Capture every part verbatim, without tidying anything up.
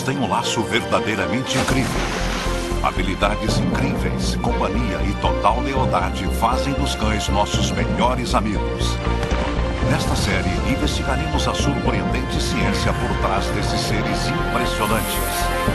têm um laço verdadeiramente incrível. Habilidades incríveis, companhia e total lealdade fazem dos cães nossos melhores amigos. Nesta série, investigaremos a surpreendente ciência por trás desses seres impressionantes.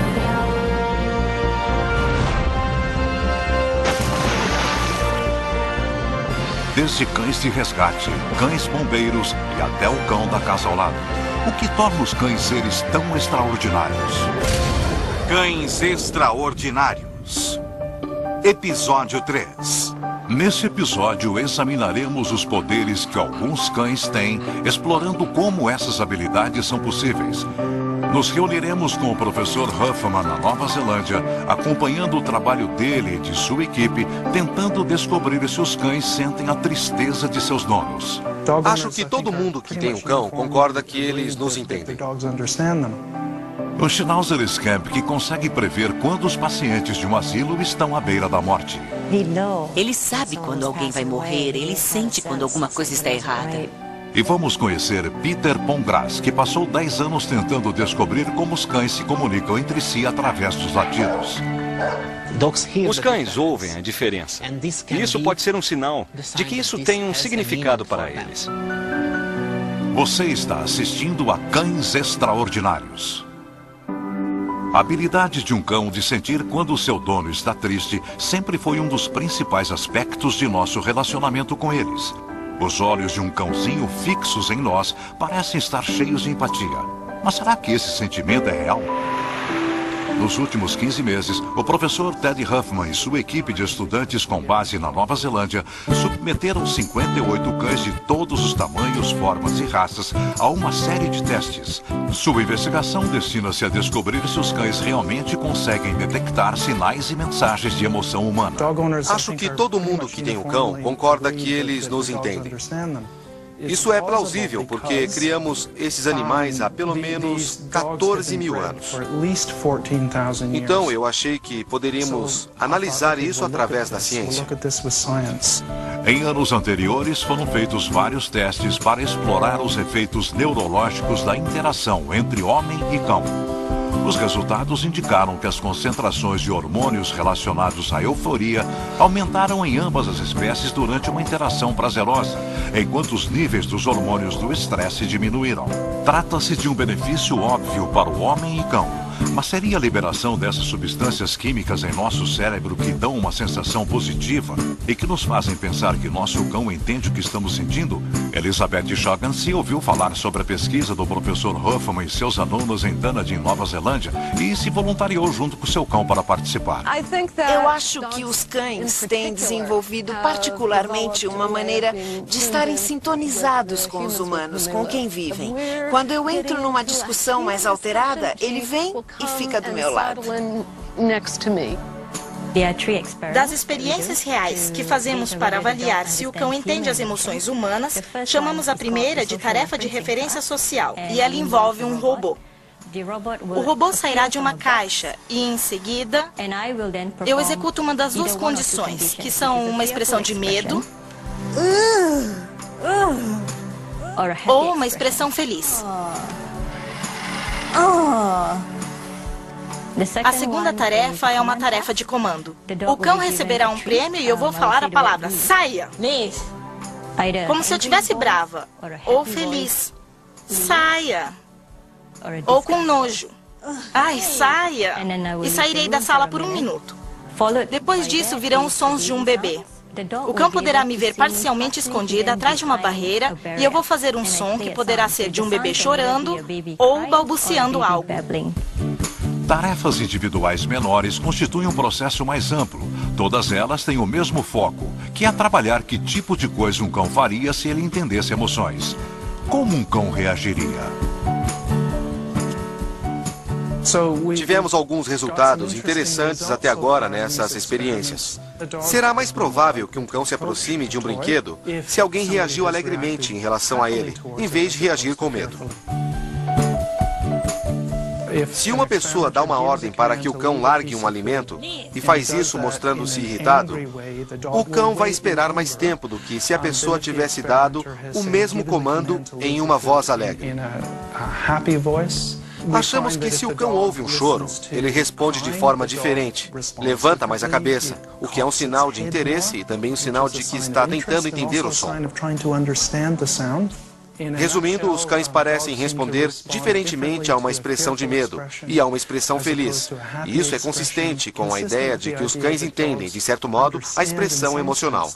Desde cães de resgate, cães bombeiros e até o cão da casa ao lado. O que torna os cães seres tão extraordinários? Cães Extraordinários. Episódio três. Nesse episódio, examinaremos os poderes que alguns cães têm, explorando como essas habilidades são possíveis. Nos reuniremos com o professor Huffman na Nova Zelândia, acompanhando o trabalho dele e de sua equipe, tentando descobrir se os cães sentem a tristeza de seus donos. Acho que todo mundo que tem um cão concorda que eles nos entendem. O Schnauzer Scamp, que consegue prever quando os pacientes de um asilo estão à beira da morte. Ele sabe quando alguém vai morrer, ele sente quando alguma coisa está errada. E vamos conhecer Peter Pongratz, que passou dez anos tentando descobrir como os cães se comunicam entre si através dos latidos. Os cães ouvem a diferença. E isso pode ser um sinal de que isso tem um significado para eles. Você está assistindo a Cães Extraordinários. A habilidade de um cão de sentir quando o seu dono está triste sempre foi um dos principais aspectos de nosso relacionamento com eles. Os olhos de um cãozinho fixos em nós parecem estar cheios de empatia. Mas será que esse sentimento é real? Nos últimos quinze meses, o professor Ted Huffman e sua equipe de estudantes com base na Nova Zelândia submeteram cinquenta e oito cães de todos os tamanhos, formas e raças a uma série de testes. Sua investigação destina-se a descobrir se os cães realmente conseguem detectar sinais e mensagens de emoção humana. Acho que todo mundo que tem um cão concorda que eles nos entendem. Isso é plausível porque criamos esses animais há pelo menos quatorze mil anos. Então eu achei que poderíamos analisar isso através da ciência. Em anos anteriores foram feitos vários testes para explorar os efeitos neurológicos da interação entre homem e cão. Os resultados indicaram que as concentrações de hormônios relacionados à euforia aumentaram em ambas as espécies durante uma interação prazerosa, enquanto os níveis dos hormônios do estresse diminuíram. Trata-se de um benefício óbvio para o homem e cão, mas seria a liberação dessas substâncias químicas em nosso cérebro que dão uma sensação positiva e que nos fazem pensar que nosso cão entende o que estamos sentindo? Elizabeth Shaughnessy ouviu falar sobre a pesquisa do professor Huffman e seus alunos em Dunedin, Nova Zelândia, e se voluntariou junto com seu cão para participar. Eu acho que os cães têm desenvolvido particularmente uma maneira de estarem sintonizados com os humanos, com quem vivem. Quando eu entro numa discussão mais alterada, ele vem e fica do meu lado. Das experiências reais que fazemos para avaliar se o cão entende as emoções humanas, chamamos a primeira de tarefa de referência social, e ela envolve um robô. O robô sairá de uma caixa e, em seguida, eu executo uma das duas condições, que são uma expressão de medo ou uma expressão feliz. A segunda tarefa é uma tarefa de comando. O cão receberá um prêmio e eu vou falar a palavra saia, como se eu estivesse brava ou feliz. Saia. Ou com nojo. Ai, saia. E sairei da sala por um minuto. Depois disso virão os sons de um bebê. O cão poderá me ver parcialmente escondida atrás de uma barreira e eu vou fazer um som que poderá ser de um bebê chorando ou balbuciando algo. Tarefas individuais menores constituem um processo mais amplo. Todas elas têm o mesmo foco, que é trabalhar que tipo de coisa um cão faria se ele entendesse emoções. Como um cão reagiria? Tivemos alguns resultados interessantes até agora nessas experiências. Será mais provável que um cão se aproxime de um brinquedo se alguém reagiu alegremente em relação a ele, em vez de reagir com medo. Se uma pessoa dá uma ordem para que o cão largue um alimento e faz isso mostrando-se irritado, o cão vai esperar mais tempo do que se a pessoa tivesse dado o mesmo comando em uma voz alegre. Achamos que se o cão ouve um choro, ele responde de forma diferente, levanta mais a cabeça, o que é um sinal de interesse e também um sinal de que está tentando entender o som. Resumindo, os cães parecem responder diferentemente a uma expressão de medo e a uma expressão feliz. E isso é consistente com a ideia de que os cães entendem, de certo modo, a expressão emocional.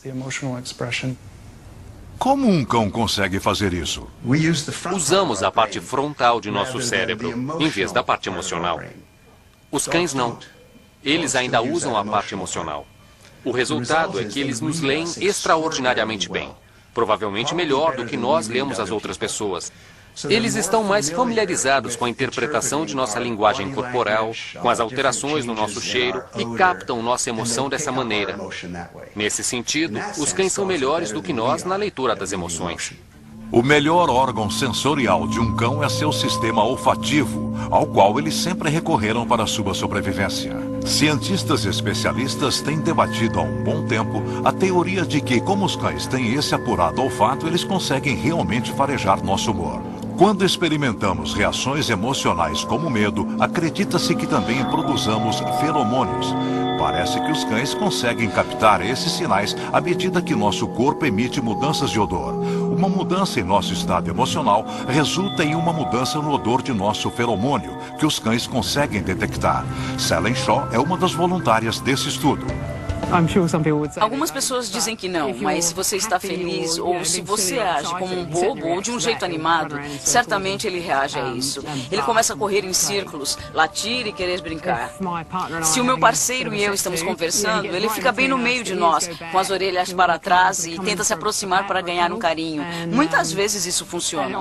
Como um cão consegue fazer isso? Usamos a parte frontal de nosso cérebro, em vez da parte emocional. Os cães não. Eles ainda usam a parte emocional. O resultado é que eles nos leem extraordinariamente bem. Provavelmente melhor do que nós lemos as outras pessoas. Eles estão mais familiarizados com a interpretação de nossa linguagem corporal, com as alterações no nosso cheiro e captam nossa emoção dessa maneira. Nesse sentido, os cães são melhores do que nós na leitura das emoções. O melhor órgão sensorial de um cão é seu sistema olfativo, ao qual eles sempre recorreram para sua sobrevivência. Cientistas e especialistas têm debatido há um bom tempo a teoria de que, como os cães têm esse apurado olfato, eles conseguem realmente farejar nosso humor. Quando experimentamos reações emocionais como medo, acredita-se que também produzamos feromônios. Parece que os cães conseguem captar esses sinais à medida que nosso corpo emite mudanças de odor. Uma mudança em nosso estado emocional resulta em uma mudança no odor de nosso feromônio, que os cães conseguem detectar. Selen Shaw é uma das voluntárias desse estudo. Algumas pessoas dizem que não, mas se você está feliz ou se você age como um bobo ou de um jeito animado, certamente ele reage a isso. Ele começa a correr em círculos, latir e querer brincar. Se o meu parceiro e eu estamos conversando, ele fica bem no meio de nós, com as orelhas para trás e tenta se aproximar para ganhar um carinho. Muitas vezes isso funciona.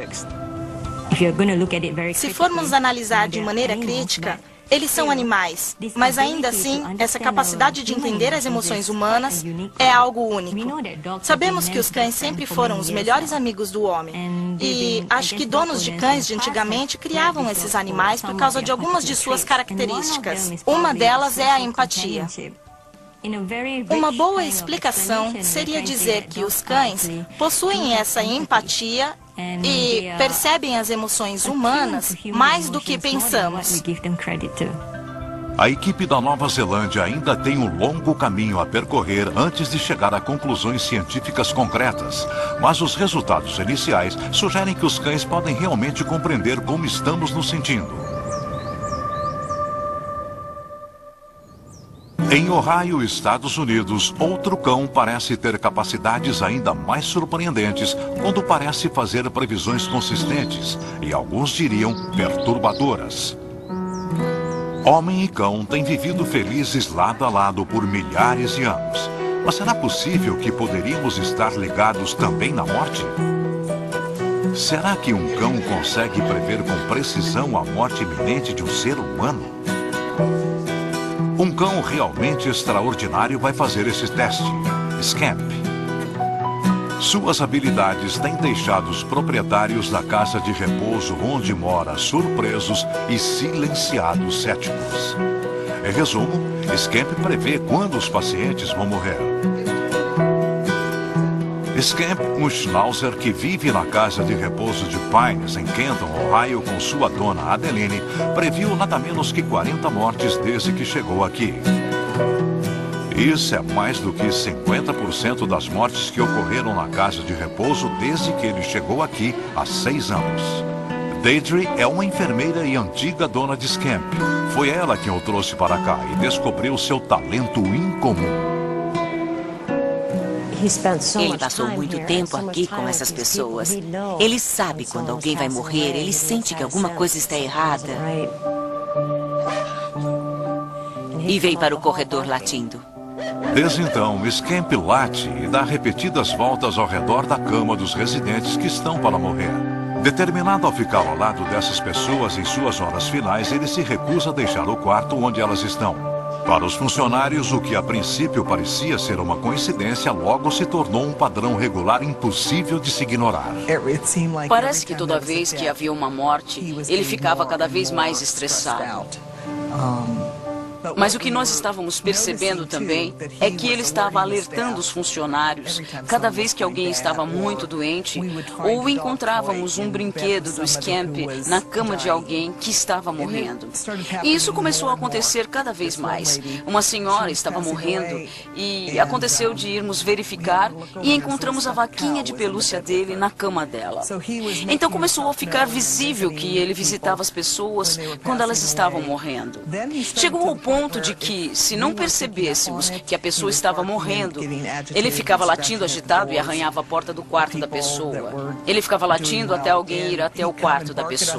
Se formos analisar de maneira crítica, eles são animais, mas ainda assim, essa capacidade de entender as emoções humanas é algo único. Sabemos que os cães sempre foram os melhores amigos do homem. E acho que donos de cães de antigamente criavam esses animais por causa de algumas de suas características. Uma delas é a empatia. Uma boa explicação seria dizer que os cães possuem essa empatia e percebem as emoções humanas mais do que pensamos. A equipe da Nova Zelândia ainda tem um longo caminho a percorrer antes de chegar a conclusões científicas concretas, mas os resultados iniciais sugerem que os cães podem realmente compreender como estamos nos sentindo. Em Ohio, Estados Unidos, outro cão parece ter capacidades ainda mais surpreendentes quando parece fazer previsões consistentes e alguns diriam perturbadoras. Homem e cão têm vivido felizes lado a lado por milhares de anos. Mas será possível que poderíamos estar ligados também na morte? Será que um cão consegue prever com precisão a morte iminente de um ser humano? Um cão realmente extraordinário vai fazer esse teste. Scamp. Suas habilidades têm deixado os proprietários da casa de repouso onde mora surpresos e silenciados céticos. Em resumo, Scamp prevê quando os pacientes vão morrer. Scamp, um schnauzer que vive na casa de repouso de Pines, em Kenton, Ohio, com sua dona Adeline, previu nada menos que quarenta mortes desde que chegou aqui. Isso é mais do que cinquenta por cento das mortes que ocorreram na casa de repouso desde que ele chegou aqui há seis anos. Deidre é uma enfermeira e antiga dona de Scamp. Foi ela quem o trouxe para cá e descobriu seu talento incomum. Ele passou muito tempo aqui com essas pessoas. Ele sabe quando alguém vai morrer, ele sente que alguma coisa está errada. E veio para o corredor latindo. Desde então, Scamp late e dá repetidas voltas ao redor da cama dos residentes que estão para morrer. Determinado a ficar ao lado dessas pessoas em suas horas finais, ele se recusa a deixar o quarto onde elas estão. Para os funcionários, o que a princípio parecia ser uma coincidência, logo se tornou um padrão regular impossível de se ignorar. Parece que toda vez que havia uma morte, ele ficava cada vez mais estressado. Mas o que nós estávamos percebendo também é que ele estava alertando os funcionários cada vez que alguém estava muito doente ou encontrávamos um brinquedo do Scamp na cama de alguém que estava morrendo. E isso começou a acontecer cada vez mais. Uma senhora estava morrendo e aconteceu de irmos verificar e encontramos a vaquinha de pelúcia dele na cama dela. Então começou a ficar visível que ele visitava as pessoas quando elas estavam morrendo. Chegou ao ponto de que, se não percebêssemos que a pessoa estava morrendo, ele ficava latindo agitado e arranhava a porta do quarto da pessoa. Ele ficava latindo até alguém ir até o quarto da pessoa.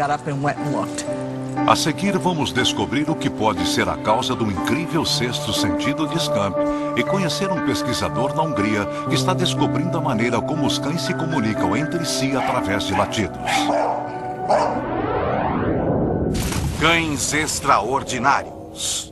A seguir, vamos descobrir o que pode ser a causa do incrível sexto sentido de Scamp e conhecer um pesquisador na Hungria que está descobrindo a maneira como os cães se comunicam entre si através de latidos. Cães extraordinários.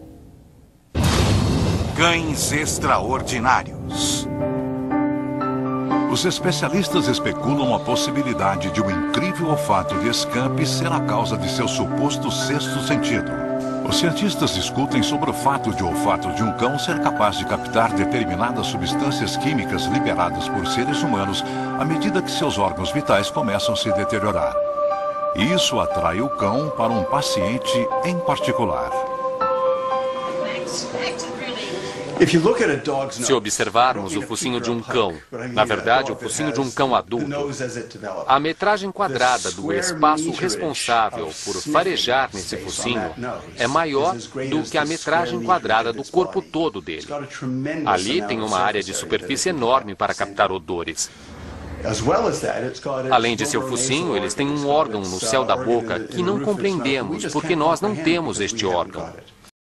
Cães extraordinários. Os especialistas especulam a possibilidade de um incrível olfato de Scamp ser a causa de seu suposto sexto sentido. Os cientistas discutem sobre o fato de o olfato de um cão ser capaz de captar determinadas substâncias químicas liberadas por seres humanos à medida que seus órgãos vitais começam a se deteriorar. Isso atrai o cão para um paciente em particular. Se observarmos o focinho de um cão, na verdade o focinho de um cão adulto, a metragem quadrada do espaço responsável por farejar nesse focinho é maior do que a metragem quadrada do corpo todo dele. Ali tem uma área de superfície enorme para captar odores. Além de seu focinho, eles têm um órgão no céu da boca que não compreendemos porque nós não temos este órgão.